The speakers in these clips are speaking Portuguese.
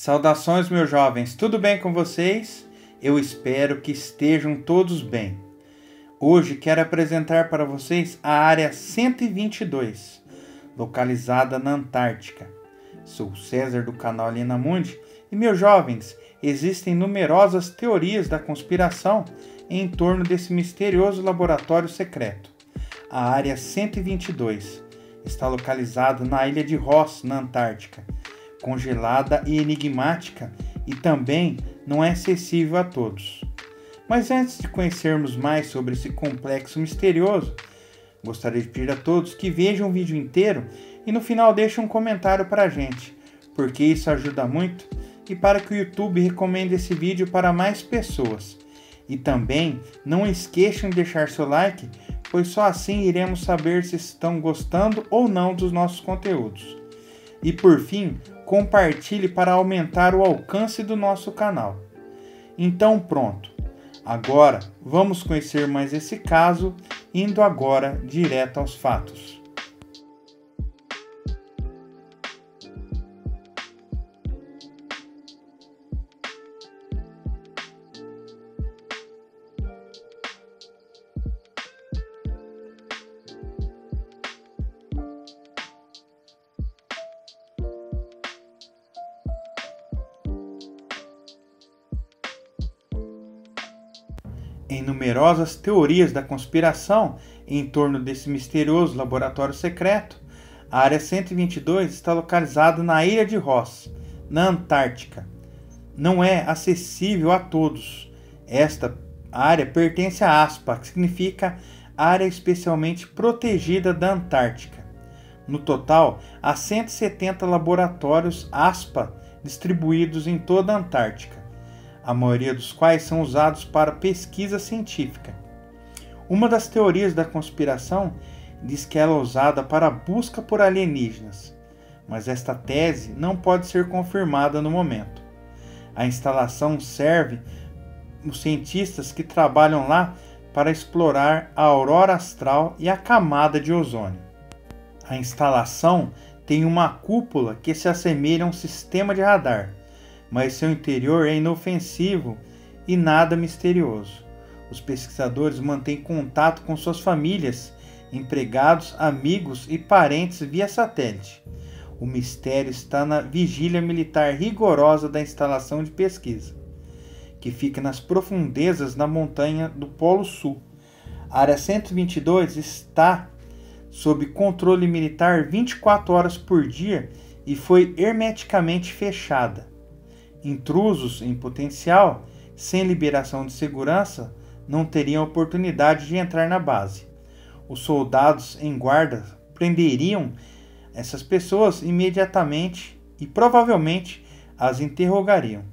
Saudações, meus jovens, tudo bem com vocês? Eu espero que estejam todos bem. Hoje quero apresentar para vocês a Área 122, localizada na Antártica. Sou César do canal Aliena Mundi e, meus jovens, existem numerosas teorias da conspiração em torno desse misterioso laboratório secreto. A Área 122 está localizada na ilha de Ross, na Antártica, congelada e enigmática, e também não é acessível a todos. Mas antes de conhecermos mais sobre esse complexo misterioso, gostaria de pedir a todos que vejam o vídeo inteiro e no final deixem um comentário para a gente, porque isso ajuda muito e para que o YouTube recomende esse vídeo para mais pessoas. E também não esqueçam de deixar seu like, pois só assim iremos saber se estão gostando ou não dos nossos conteúdos. E por fim, compartilhe para aumentar o alcance do nosso canal. Então pronto, agora vamos conhecer mais esse caso, indo agora direto aos fatos. Em numerosas teorias da conspiração em torno desse misterioso laboratório secreto, a Área 122 está localizada na ilha de Ross, na Antártica. Não é acessível a todos. Esta área pertence à ASPA, que significa Área Especialmente Protegida da Antártica. No total, há 170 laboratórios ASPA distribuídos em toda a Antártica, a maioria dos quais são usados para pesquisa científica. Uma das teorias da conspiração diz que ela é usada para a busca por alienígenas, mas esta tese não pode ser confirmada no momento. A instalação serve os cientistas que trabalham lá para explorar a aurora astral e a camada de ozônio. A instalação tem uma cúpula que se assemelha a um sistema de radar, mas seu interior é inofensivo e nada misterioso. Os pesquisadores mantêm contato com suas famílias, empregados, amigos e parentes via satélite. O mistério está na vigília militar rigorosa da instalação de pesquisa, que fica nas profundezas da montanha do Polo Sul. A Área 122 está sob controle militar 24 horas por dia e foi hermeticamente fechada. Intrusos em potencial, sem liberação de segurança, não teriam oportunidade de entrar na base. Os soldados em guarda prenderiam essas pessoas imediatamente e provavelmente as interrogariam.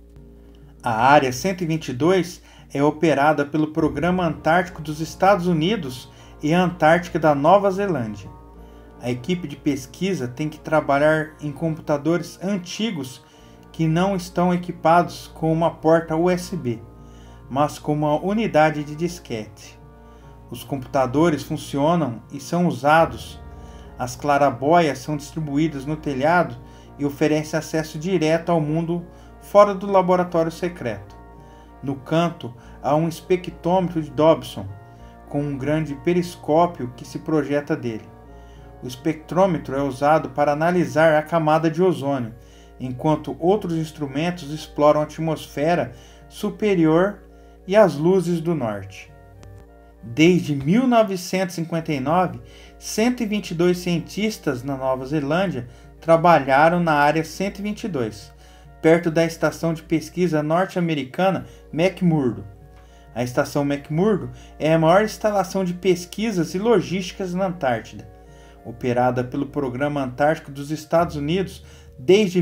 A Área 122 é operada pelo Programa Antártico dos Estados Unidos e a Antártica da Nova Zelândia. A equipe de pesquisa tem que trabalhar em computadores antigos que não estão equipados com uma porta USB, mas com uma unidade de disquete. Os computadores funcionam e são usados. As clarabóias são distribuídas no telhado e oferecem acesso direto ao mundo fora do laboratório secreto. No canto há um espectrômetro de Dobson, com um grande periscópio que se projeta dele. O espectrômetro é usado para analisar a camada de ozônio, enquanto outros instrumentos exploram a atmosfera superior e as luzes do norte. Desde 1959, 122 cientistas na Nova Zelândia trabalharam na Área 122, perto da estação de pesquisa norte-americana McMurdo. A estação McMurdo é a maior instalação de pesquisas e logísticas na Antártida, operada pelo Programa Antártico dos Estados Unidos desde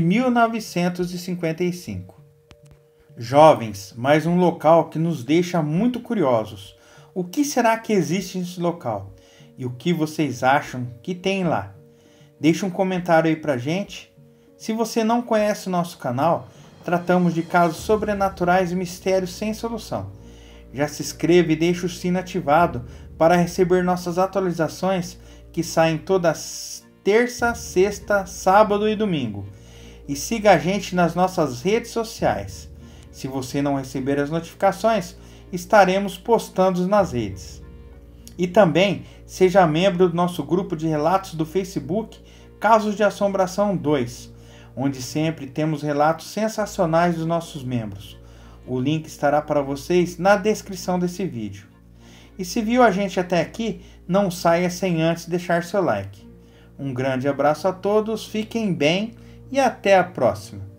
1955. Jovens, mais um local que nos deixa muito curiosos. O que será que existe nesse local? E o que vocês acham que tem lá? Deixe um comentário aí pra gente. Se você não conhece o nosso canal, tratamos de casos sobrenaturais e mistérios sem solução. Já se inscreva e deixe o sino ativado para receber nossas atualizações que saem todas terça, sexta, sábado e domingo. e siga a gente nas nossas redes sociais. Se você não receber as notificações, estaremos postando nas redes. E também seja membro do nosso grupo de relatos do Facebook Casos de Assombração 2, onde sempre temos relatos sensacionais dos nossos membros. O link estará para vocês na descrição desse vídeo. E se viu a gente até aqui, não saia sem antes deixar seu like. Um grande abraço a todos, fiquem bem e até a próxima!